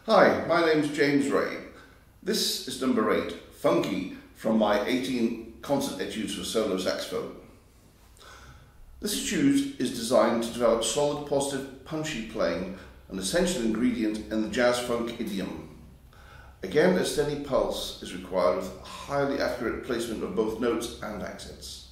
Hi, my name's James Rae. This is number 8, Funky, from my 18 Concert Etudes for solo saxophone. This etude is designed to develop solid, positive, punchy playing, an essential ingredient in the jazz-funk idiom. Again, a steady pulse is required with highly accurate placement of both notes and accents.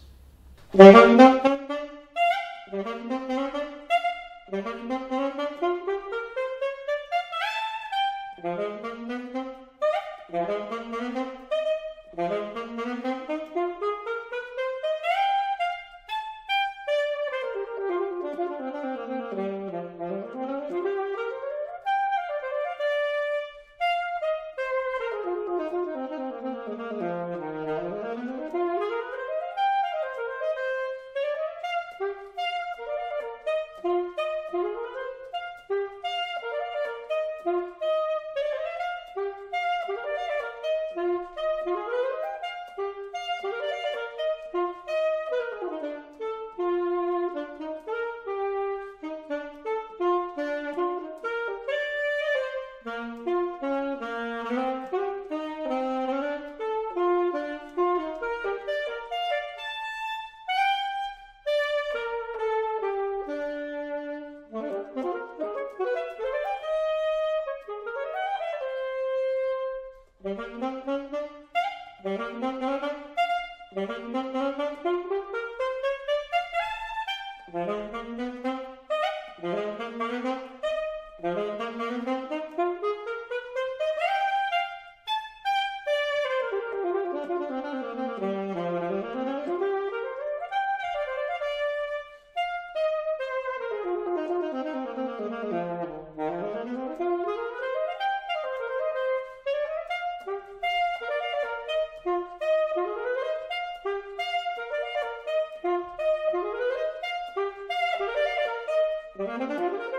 Thank you.